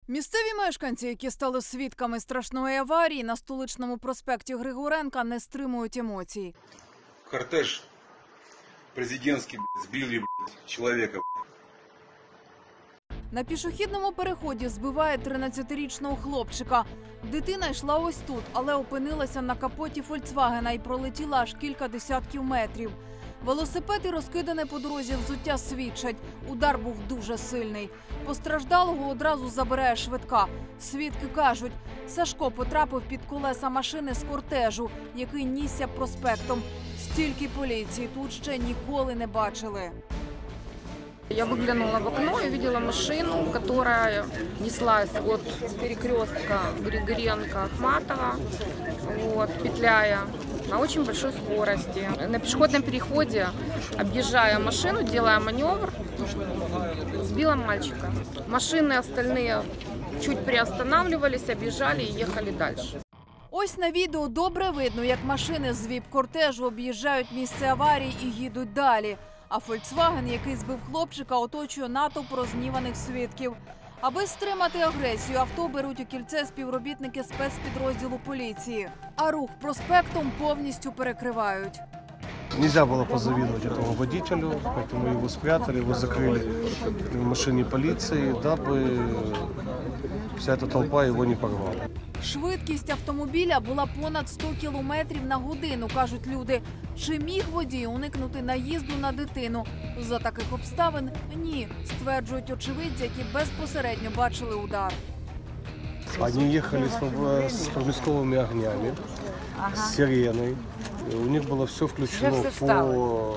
Місцеві мешканці, які стали свідками страшної аварії на столичному проспекті Григоренка, не стримують емоцій. Кортеж президентський, збили чоловіка. На пішохідному переході збиває 13-річного хлопчика. Дитина йшла ось тут, але опинилася на капоті «Фольксвагена» і пролетіла аж кілька десятків метрів. Велосипед і розкидане по дорозі взуття свідчать. Удар був дуже сильний. Постраждалого одразу забирає швидка. Свідки кажуть, Сашко потрапив під колеса машини з кортежу, який нісся проспектом. Стільки поліції тут ще ніколи не бачили. Я выглянула в окно и увидела машину, которая неслась от перекрестка Григоренко-Ахматова, петляя на очень большой скорости. На пешеходном переходе, объезжая машину, делая маневр, сбила мальчика. Машины остальные чуть приостанавливались, объезжали и ехали дальше. Ось на відео добре видно, як машини з ВІП-кортежу об'їжджають місце аварії і їдуть далі. А «Фольксваген», який збив хлопчика, оточує натовп розгніваних свідків. Аби стримати агресію, авто беруть у кільце співробітники спецпідрозділу поліції. А рух проспектом повністю перекривають. Нельзя было позавидовать этому водителю, поэтому его спрятали, его закрыли в машине полиции, дабы вся эта толпа его не порвала. Швидкість автомобіля була понад 100 кілометрів на годину, кажуть люди. Чи міг водій уникнути наїзду на дитину? За таких обставин – ні, стверджують очевидці, які безпосередньо бачили удар. Они ехали с проблесковыми огнями, с сиреной. У них было все включено по,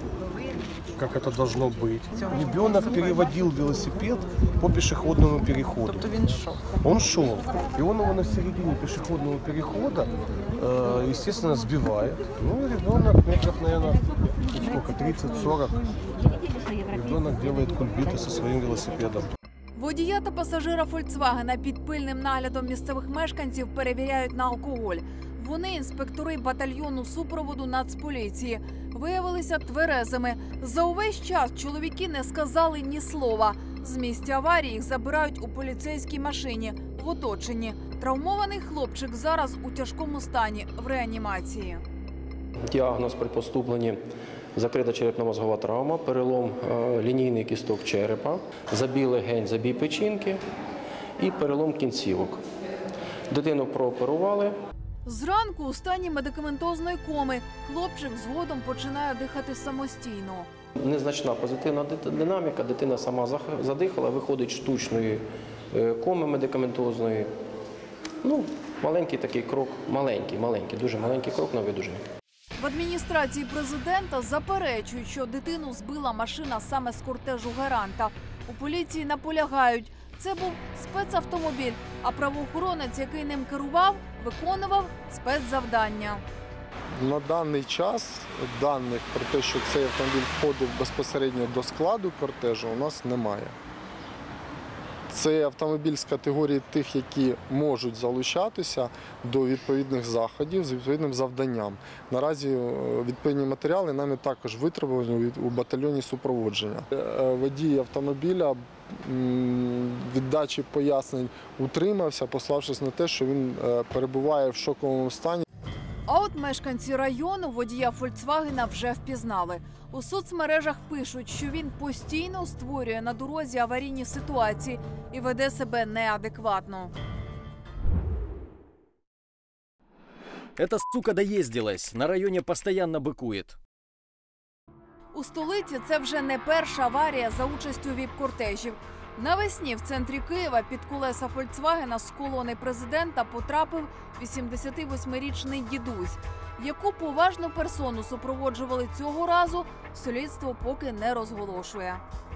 как это должно быть. Ребенок переводил велосипед по пешеходному переходу. Он шел. И он его на середине пешеходного перехода, естественно, сбивает. Ну и ребенок метров, наверное, сколько, 30-40. Ребенок делает кульбиты со своим велосипедом. Водія та пасажира «Фольксвагена» під пильним наглядом місцевих мешканців перевіряють на алкоголь. Вони, інспектори батальйону супроводу Нацполіції, виявилися тверезими. За увесь час чоловіки не сказали ні слова. З місця аварії їх забирають у поліцейській машині, в оточенні. Травмований хлопчик зараз у тяжкому стані, в реанімації. Діагноз при поступленні – закрита черепно-мозгова травма, перелом лінійних кісток черепа, забій легень, забій печінки і перелом кінцівок. Дитину прооперували. Зранку у стані медикаментозної коми хлопчик згодом починає дихати самостійно. Незначна позитивна динаміка, дитина сама задихала, виходить з штучної коми медикаментозної. Ну, маленький такий крок, маленький, дуже маленький крок на видуження. В адміністрації президента заперечують, що дитину збила машина саме з кортежу гаранта. У поліції наполягають, це був спецавтомобіль, а правоохоронець, який ним керував, виконував спецзавдання. На даний час даних про те, що цей автомобіль входив безпосередньо до складу кортежу, у нас немає. Це автомобіль з категорії тих, які можуть залучатися до відповідних заходів з відповідним завданням. Наразі відповідні матеріали нами також витребувані у батальйоні супроводження. Водій автомобіля від дачі пояснень утримався, пославшись на те, що він перебуває в шоковому стані. А от мешканці району водія «Фольксвагена» вже впізнали. У соцмережах пишуть, що він постійно створює на дорозі аварійні ситуації і веде себе неадекватно. Эта сука доездилась, на районе постоянно быкует. У столиці це вже не перша аварія за участю ВІП-кортежів. Навесні в центрі Києва під колеса «Фольксвагена» з колони президента потрапив 88-річний дідусь. Яку поважну персону супроводжували цього разу, слідство поки не розголошує.